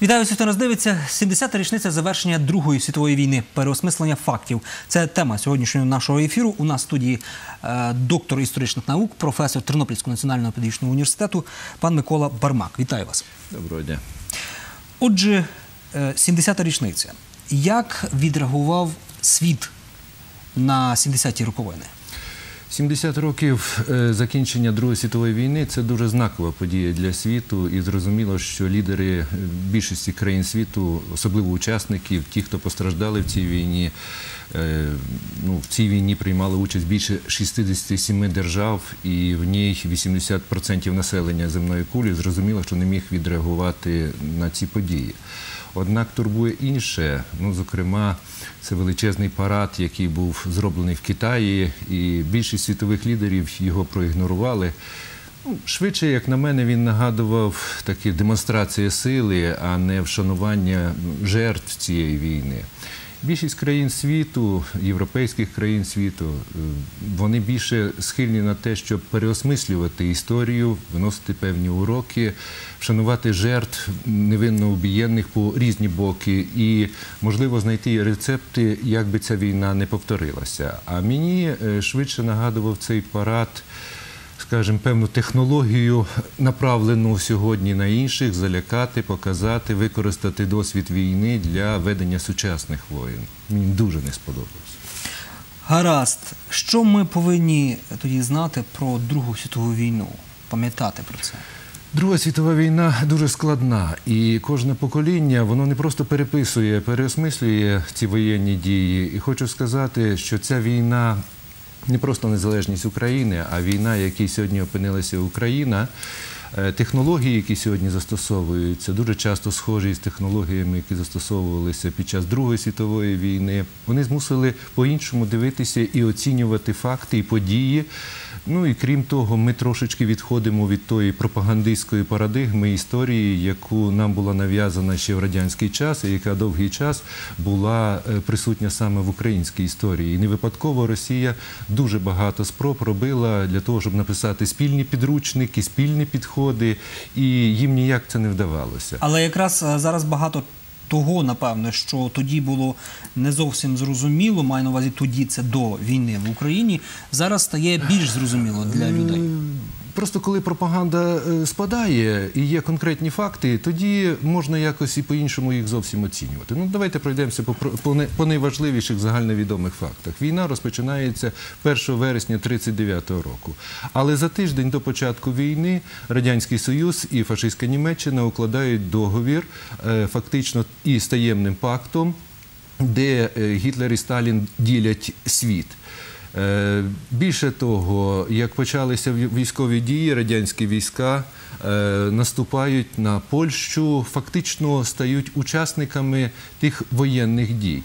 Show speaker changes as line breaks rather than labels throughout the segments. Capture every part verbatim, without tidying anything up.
Вітаю всіх, хто нас дивиться. сімдесята річниця завершення Другої світової війни. Переосмислення фактів. Це тема сьогоднішнього нашого ефіру. У нас в студії е, доктор історичних наук, професор Тернопільського національного педагогічного університету, пан Микола Бармак. Вітаю вас.
Доброго дня.
Отже, е, сімдесята річниця. Як відреагував світ на сімдесяті роковини?
сімдесят років закінчення Другої світової війни – це дуже знакова подія для світу. І зрозуміло, що лідери більшості країн світу, особливо учасників, ті, хто постраждали в цій війні, ну, в цій війні приймали участь більше шістдесят сім держав, і в ній вісімдесят відсотків населення земної кулі, зрозуміло, що не міг відреагувати на ці події. Однак турбує інше, ну, зокрема, це величезний парад, який був зроблений в Китаї, і більшість світових лідерів його проігнорували. Ну, швидше, як на мене, він нагадував такі демонстрації сили, а не вшанування жертв цієї війни. Більшість країн світу, європейських країн світу, вони більше схильні на те, щоб переосмислювати історію, виносити певні уроки, вшанувати жертв невинно убієнних по різні боки і, можливо, знайти рецепти, як би ця війна не повторилася. А мені швидше нагадував цей парад, скажімо, певну технологію, направлену сьогодні на інших, залякати, показати, використати досвід війни для ведення сучасних воєн. Мені дуже не сподобалося.
Гаразд. Що ми повинні тоді знати про Другу світову війну, пам'ятати про це?
Друга світова війна дуже складна, і кожне покоління, воно не просто переписує, переосмислює ці воєнні дії. І хочу сказати, що ця війна не просто незалежність України, а війна, в якій сьогодні опинилася Україна, технології, які сьогодні застосовуються, дуже часто схожі з технологіями, які застосовувалися під час Другої світової війни. Вони змусили по-іншому дивитися і оцінювати факти і події. Ну і крім того, ми трошечки відходимо від тої пропагандистської парадигми історії, яку нам була нав'язана ще в радянський час, і яка довгий час була присутня саме в українській історії. І не випадково Росія дуже багато спроб робила для того, щоб написати спільні підручники, спільні підходи, і їм ніяк це не вдавалося.
Але якраз зараз багато того, напевно, що тоді було не зовсім зрозуміло, маю на увазі тоді, це до війни в Україні, зараз стає більш зрозуміло для людей.
Просто коли пропаганда спадає і є конкретні факти, тоді можна якось і по-іншому їх зовсім оцінювати. Ну, давайте пройдемося по, по, по найважливіших загальновідомих фактах. Війна розпочинається першого вересня тридцять дев'ятого року. Але за тиждень до початку війни Радянський Союз і фашистська Німеччина укладають договір фактично із таємним пактом, де Гітлер і Сталін ділять світ. Більше того, як почалися військові дії, радянські війська наступають на Польщу, фактично стають учасниками тих воєнних дій.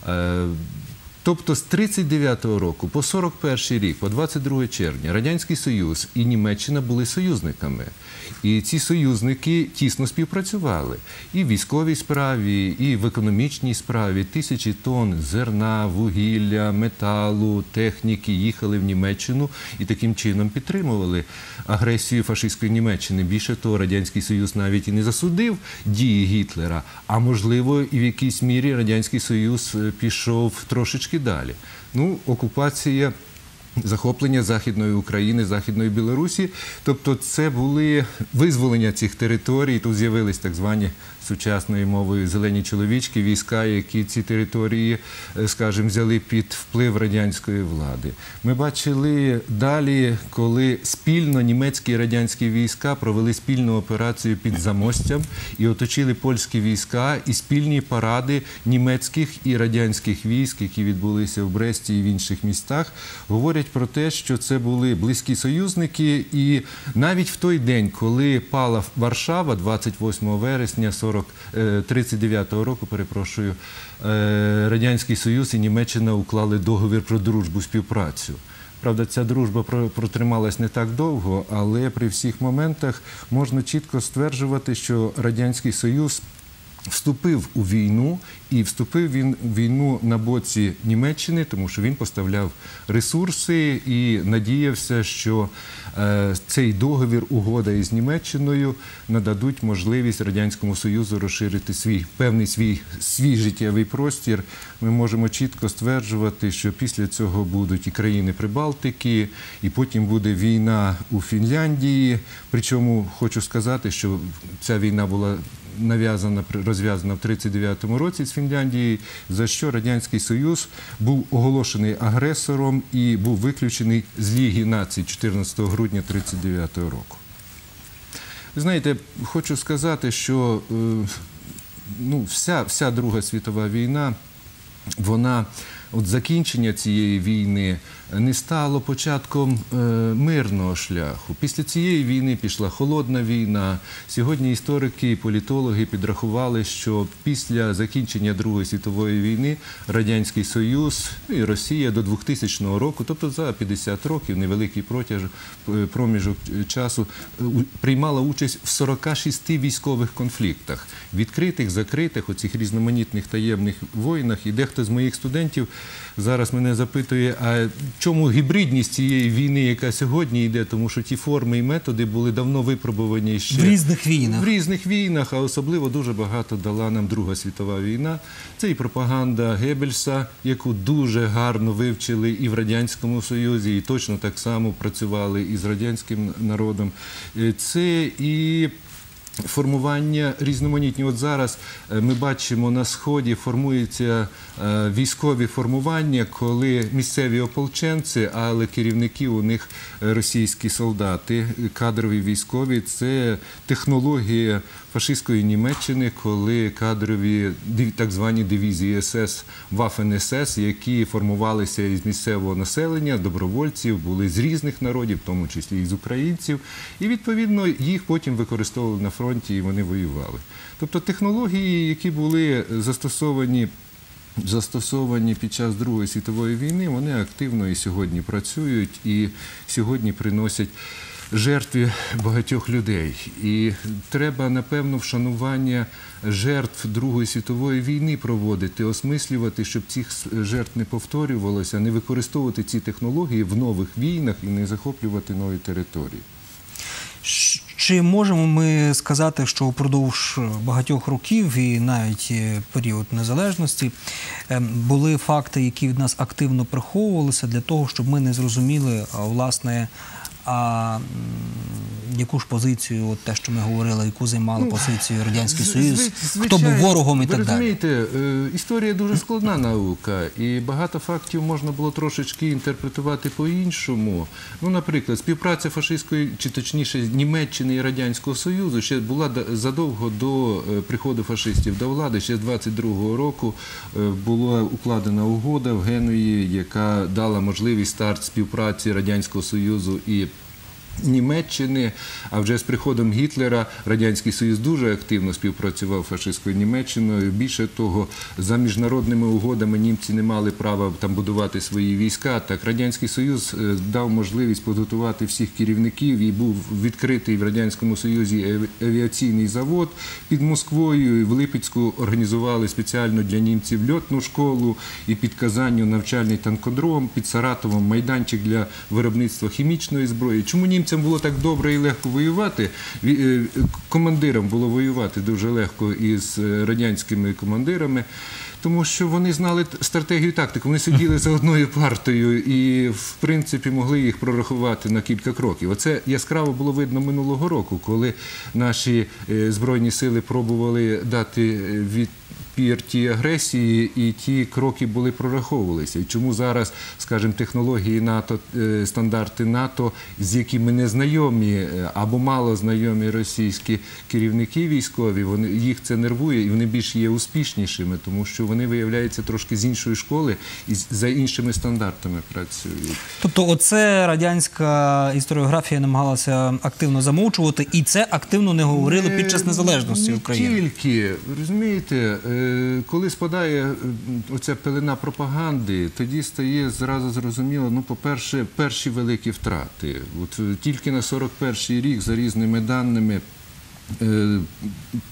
Тобто з тридцять дев'ятого року по сорок перший рік, по двадцять друге червня, Радянський Союз і Німеччина були союзниками. І ці союзники тісно співпрацювали. І в військовій справі, і в економічній справі. Тисячі тонн зерна, вугілля, металу, техніки їхали в Німеччину і таким чином підтримували агресію фашистської Німеччини. Більше того, Радянський Союз навіть і не засудив дії Гітлера, а можливо і в якійсь мірі Радянський Союз пішов трошечки далі. Ну, окупація, захоплення Західної України, Західної Білорусі, тобто це були визволення цих територій, тут з'явились так звані сучасною мовою зелені чоловічки, війська, які ці території, скажімо, взяли під вплив радянської влади. Ми бачили далі, коли спільно німецькі і радянські війська провели спільну операцію під Замостям і оточили польські війська, і спільні паради німецьких і радянських військ, які відбулися в Бресті і в інших містах, говорять про те, що це були близькі союзники, і навіть в той день, коли пала Варшава, двадцять восьмого вересня тридцять дев'ятого року, перепрошую, Радянський Союз і Німеччина уклали договір про дружбу, співпрацю. Правда, ця дружба протрималась не так довго, але при всіх моментах можна чітко стверджувати, що Радянський Союз вступив у війну, і вступив він у війну на боці Німеччини, тому що він поставляв ресурси і надіявся, що е, цей договір, угода із Німеччиною нададуть можливість Радянському Союзу розширити свій певний свій, свій життєвий простір. Ми можемо чітко стверджувати, що після цього будуть і країни Прибалтики, і потім буде війна у Фінляндії. Причому хочу сказати, що ця війна була нав'язана, розв'язана в тридцять дев'ятому році з Фінляндією, за що Радянський Союз був оголошений агресором і був виключений з Ліги націй чотирнадцятого грудня тридцять дев'ятого року. Ви знаєте, хочу сказати, що ну, вся, вся Друга світова війна, вона, от закінчення цієї війни не стало початком е, мирного шляху. Після цієї війни пішла холодна війна. Сьогодні історики і політологи підрахували, що після закінчення Другої світової війни Радянський Союз і Росія до двохтисячного року, тобто за п'ятдесят років, невеликий протяж, проміжок часу, приймала участь в сорока шести військових конфліктах. Відкритих, закритих, оцих різноманітних таємних воїнах. І дехто з моїх студентів зараз мене запитує, а чому гібридність цієї війни, яка сьогодні йде, тому що ті форми і методи були давно випробувані ще
в різних війнах.
В різних війнах, а особливо дуже багато дала нам Друга світова війна. Це і пропаганда Геббельса, яку дуже гарно вивчили і в Радянському Союзі, і точно так само працювали і з радянським народом. Це і формування різноманітні. От зараз ми бачимо, на Сході формуються військові формування, коли місцеві ополченці, але керівники у них російські солдати, кадрові військові. Це технологія фашистської Німеччини, коли кадрові так звані дивізії ес ес, Waffen ес ес, які формувалися із місцевого населення, добровольців, були з різних народів, в тому числі і з українців. І, відповідно, їх потім використовували на фронті, і вони воювали. Тобто технології, які були застосовані застосовані під час Другої світової війни, вони активно і сьогодні працюють, і сьогодні приносять жертви багатьох людей. І треба, напевно, вшанування жертв Другої світової війни проводити, осмислювати, щоб цих жертв не повторювалося, не використовувати ці технології в нових війнах і не захоплювати нові території.
Чи можемо ми сказати, що упродовж багатьох років і навіть період незалежності були факти, які від нас активно приховувалися для того, щоб ми не зрозуміли, власне, а яку ж позицію, от те, що ми говорили, яку займали ну, позицію Радянський Союз, звичайно, хто був ворогом і так далі?
Ви розумієте, історія дуже складна наука, і багато фактів можна було трошечки інтерпретувати по-іншому. Ну, наприклад, співпраця фашистської, чи точніше Німеччини і Радянського Союзу ще була задовго до приходу фашистів до влади, ще з двадцять другого року була укладена угода в Генуї, яка дала можливість старт співпраці Радянського Союзу і Німеччини, а вже з приходом Гітлера Радянський Союз дуже активно співпрацював з фашистською Німеччиною. Більше того, за міжнародними угодами німці не мали права там будувати свої війська. Так, Радянський Союз дав можливість підготувати всіх керівників, і був відкритий в Радянському Союзі авіаційний завод під Москвою, і в Липецьку організували спеціально для німців льотну школу, і під Казанню навчальний танкодром, під Саратовом майданчик для виробництва хімічної зброї. Чому німці Німцям було так добре і легко воювати, командирам було воювати дуже легко із радянськими командирами, тому що вони знали стратегію і тактику, вони сиділи за одною партою і, в принципі, могли їх прорахувати на кілька кроків. Оце яскраво було видно минулого року, коли наші Збройні сили пробували дати від тій агресії, і ті кроки були прораховувалися. І чому зараз, скажімо, технології НАТО, стандарти НАТО, з якими не знайомі або мало знайомі російські керівники військові, вони, їх це нервує, і вони більш є успішнішими, тому що вони виявляються трошки з іншої школи і за іншими стандартами працюють.
Тобто оце радянська історіографія намагалася активно замовчувати, і це активно не говорили під час незалежності України?
Не тільки. Розумієте, коли спадає оця пелена пропаганди, тоді стає зразу зрозуміло, ну, по-перше, перші великі втрати. От тільки на сорок перший рік, за різними даними,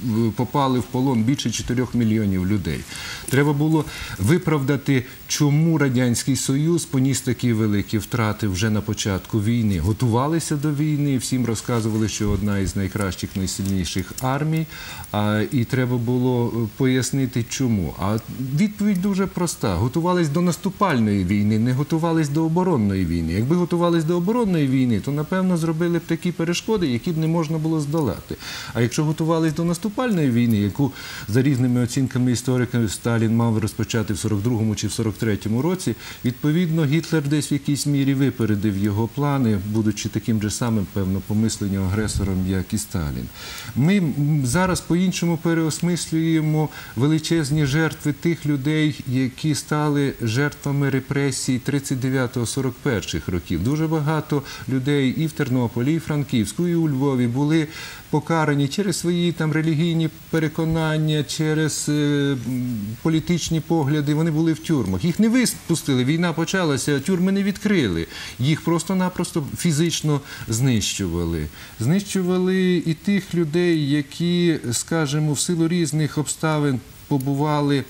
попали в полон більше чотирьох мільйонів людей. Треба було виправдати, чому Радянський Союз поніс такі великі втрати вже на початку війни. Готувалися до війни, всім розказували, що одна із найкращих, найсильніших армій, а, і треба було пояснити, чому. А відповідь дуже проста. Готувались до наступальної війни, не готувались до оборонної війни. Якби готувались до оборонної війни, то, напевно, зробили б такі перешкоди, які б не можна було здолати. А якщо готувались до наступальної війни, яку за різними оцінками істориків Сталін мав розпочати в сорок другому чи в сорок третьому році, відповідно, Гітлер десь в якійсь мірі випередив його плани, будучи таким же самим, певно, по мисленню агресором, як і Сталін. Ми зараз по-іншому переосмислюємо величезні жертви тих людей, які стали жертвами репресій тридцять дев'ятого - сорок перших років. Дуже багато людей і в Тернополі, і в Франківську, і у Львові були покарані через свої там релігійні переконання, через е, політичні погляди. Вони були в тюрмах. Їх не випустили, війна почалася, тюрми не відкрили. Їх просто-напросто фізично знищували. Знищували і тих людей, які, скажімо, в силу різних обставин побували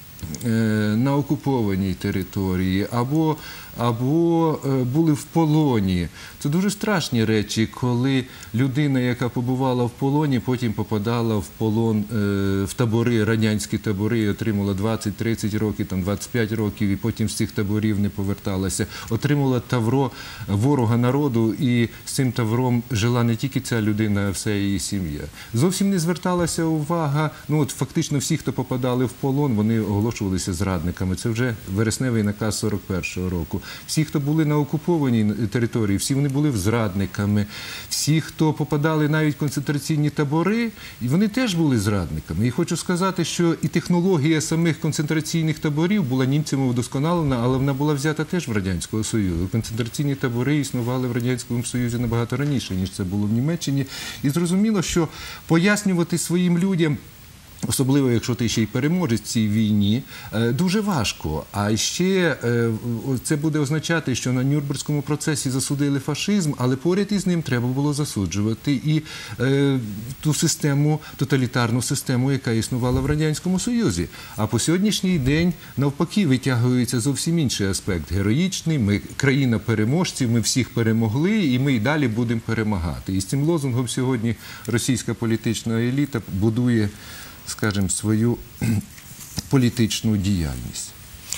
на окупованій території або, або були в полоні. Це дуже страшні речі, коли людина, яка побувала в полоні, потім попадала в полон в табори, радянські табори, і отримала двадцять - тридцять років, там двадцять п'ять років, і потім з цих таборів не поверталася. Отримала тавро ворога народу, і з цим тавром жила не тільки ця людина, а вся її сім'я. Зовсім не зверталася увага, ну от фактично всі, хто попадали в полон, вони оголошувалися зрадниками. Це вже вересневий наказ сорок першого року. Всі, хто були на окупованій території, всі вони були зрадниками. Всі, хто попадали навіть в концентраційні табори, вони теж були зрадниками. І хочу сказати, що і технологія самих концентраційних таборів була німцями вдосконалена, але вона була взята теж в Радянського Союзу. Концентраційні табори існували в Радянському Союзі набагато раніше, ніж це було в Німеччині. І зрозуміло, що пояснювати своїм людям, особливо, якщо ти ще й переможець в цій війні, дуже важко. А ще це буде означати, що на Нюрнберзькому процесі засудили фашизм, але поряд із ним треба було засуджувати і ту систему, тоталітарну систему, яка існувала в Радянському Союзі. А по сьогоднішній день, навпаки, витягується зовсім інший аспект. Героїчний, ми країна переможців, ми всіх перемогли, і ми й далі будемо перемагати. І з цим лозунгом сьогодні російська політична еліта будує, скажімо, свою політичну діяльність.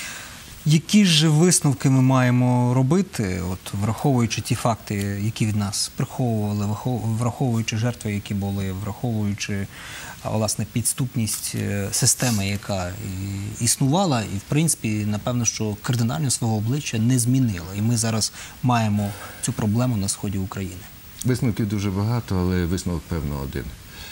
Які ж висновки ми маємо робити, от, враховуючи ті факти, які від нас приховували, враховуючи жертви, які були, враховуючи, власне, підступність системи, яка існувала, і, в принципі, напевно, що кардинально свого обличчя не змінила. І ми зараз маємо цю проблему на сході України.
Висновків дуже багато, але висновок, певно, один.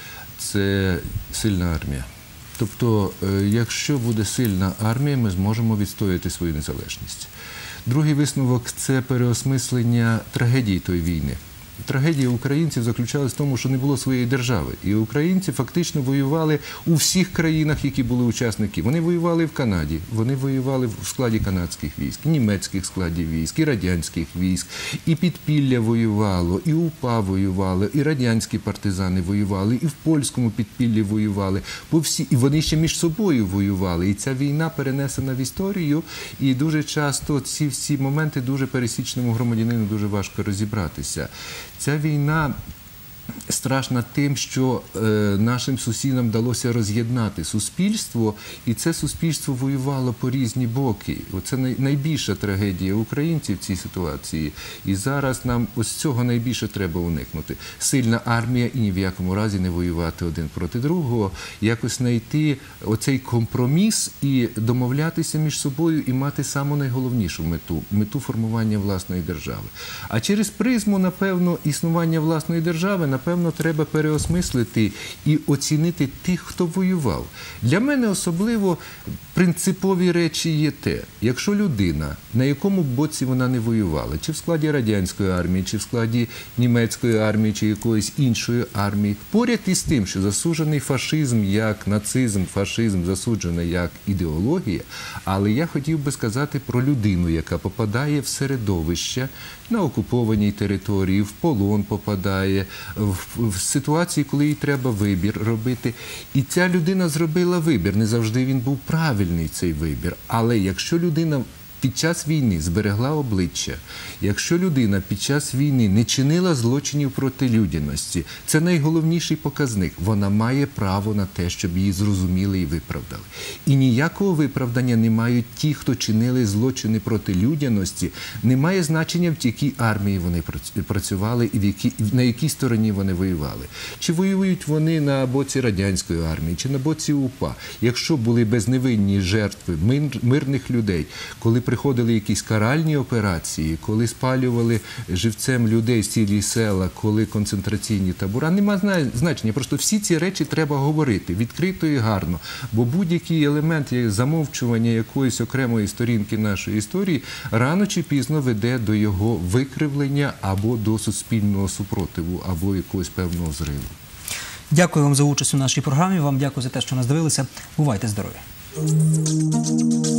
Це сильна армія. Тобто, якщо буде сильна армія, ми зможемо відстояти свою незалежність. Другий висновок – це переосмислення трагедії тої війни. Трагедія українців заключалась в тому, що не було своєї держави. І українці фактично воювали у всіх країнах, які були учасники. Вони воювали в Канаді, вони воювали в складі канадських військ, німецьких складів військ, і радянських військ, і підпілля воювало, і УПА воювало, і радянські партизани воювали, і в польському підпіллі воювали. По всі... І вони ще між собою воювали. І ця війна перенесена в історію, і дуже часто ці всі моменти дуже пересічному громадянину дуже важко розібратися. Ця війна страшна тим, що е, нашим сусідам вдалося роз'єднати суспільство, і це суспільство воювало по різні боки. Оце най, найбільша трагедія українців в цій ситуації. І зараз нам ось цього найбільше треба уникнути. Сильна армія і ні в якому разі не воювати один проти другого, якось знайти оцей компроміс і домовлятися між собою і мати саму найголовнішу мету – мету формування власної держави. А через призму, напевно, існування власної держави, напевно, треба переосмислити і оцінити тих, хто воював. Для мене особливо принципові речі є те, якщо людина, на якому боці вона не воювала, чи в складі радянської армії, чи в складі німецької армії, чи якоїсь іншої армії, поряд із тим, що засуджений фашизм як нацизм, фашизм засуджений як ідеологія, але я хотів би сказати про людину, яка попадає в середовище на окупованій території, в полон попадає, в, в ситуації, коли їй треба вибір робити. І ця людина зробила вибір. Не завжди він був правильний, цей вибір. Але якщо людина під час війни зберегла обличчя, якщо людина під час війни не чинила злочинів проти людяності, це найголовніший показник. Вона має право на те, щоб її зрозуміли і виправдали. І ніякого виправдання не мають ті, хто чинили злочини проти людяності. Немає значення, в якій армії вони працювали і в якій, на якій стороні вони воювали. Чи воюють вони на боці радянської армії, чи на боці УПА. Якщо були безневинні жертви мирних людей, коли приходили якісь каральні операції, коли спалювали живцем людей цілі села, коли концентраційні табора. Нема значення. Просто всі ці речі треба говорити відкрито і гарно. Бо будь-який елемент замовчування якоїсь окремої сторінки нашої історії рано чи пізно веде до його викривлення або до суспільного супротиву, або якогось певного зриву.
Дякую вам за участь у нашій програмі. Вам дякую за те, що нас дивилися. Бувайте здорові!